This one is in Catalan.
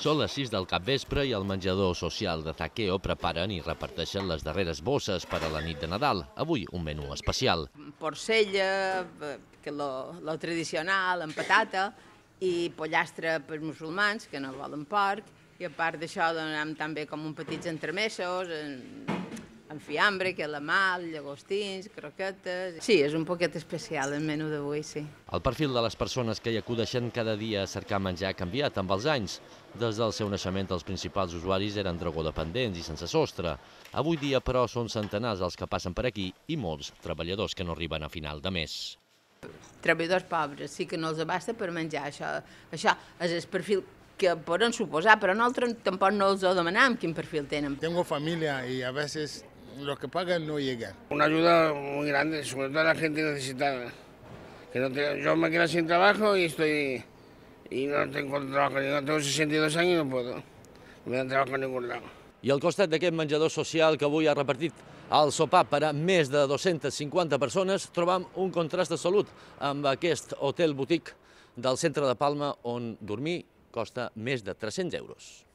Són les 6 del capvespre i al menjador social de Zaqueo preparen i reparteixen les darreres bosses per a la nit de Nadal. Avui un menú especial. Porcella, que és lo tradicional, amb patata, i pollastre per musulmans, que no volen porc, i a part d'això donem també com uns petits entremesos, amb fiambre, calamar, llagostins, croquetes... Sí, és un poquet especial el menú d'avui, sí. El perfil de les persones que hi acudeixen cada dia a cercar menjar ha canviat amb els anys. Des del seu naixement, els principals usuaris eren drogodependents i sense sostre. Avui dia, però, són centenars els que passen per aquí i molts treballadors que no arriben a final de mes. Treballadors pobres, sí que no els abasta per menjar. Això és el perfil que poden suposar, però nosaltres tampoc no els ho demanem quin perfil tenen. Tengo familia y a veces lo que pagan no llegan. Una ayuda muy grande, sobre todo a la gente necesitada. Yo me quedo sin trabajo y no tengo trabajo, yo tengo 62 años y no puedo. No me dan trabajo en ningún lado. I al costat d'aquest menjador social que avui ha repartit el sopar per a més de 250 persones, trobam un contrast de salut amb aquest hotel boutique del centre de Palma on dormir costa més de 300 euros.